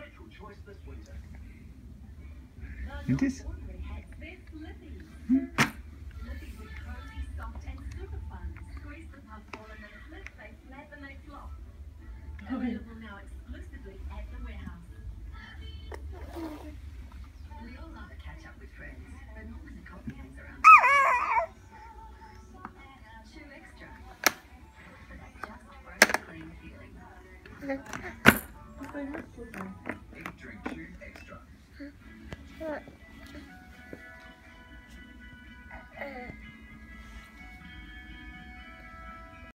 And this? Available now exclusively at the warehouse. We all love a catch up with friends, but not when the coffee hangs around. Chew Extra for that just fresh, clean feeling. Eat, drink, chew extra.